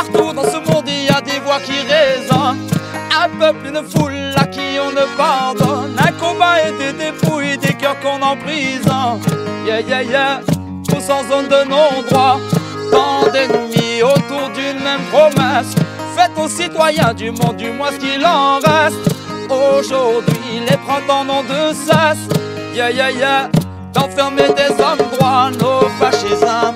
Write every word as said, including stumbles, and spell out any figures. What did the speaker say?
Partout dans ce monde il y a des voix qui résonnent. Un peuple, une foule à qui on ne pardonne. Un combat et des dépouilles, des cœurs qu'on emprisonne. Yeah, yeah, yeah, tous en zone de non-droit. Tant d'ennemis autour d'une même promesse. Faites aux citoyens du monde du moins ce qu'il en reste. Aujourd'hui les printemps n'ont de cesse. Yeah, yeah, yeah, d'enfermer des hommes droits, nos fascismes.